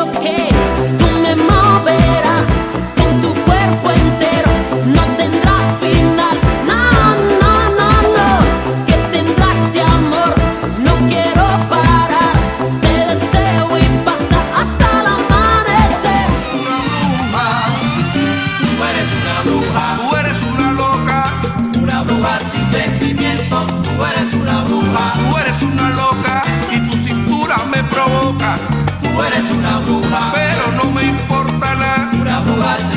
que tú me moverás con tu cuerpo entero. No tendrá final, no, no, no, no, que tendrá este amor. No quiero parar, te deseo y basta hasta el amanecer. Tú eres una bruja, Tú eres una loca, una bruja sin sentimientos. Tú eres una bruja, tú eres una loca y tu cintura me provoca, tú eres una bruja, pero no me importa nada. una bruja sin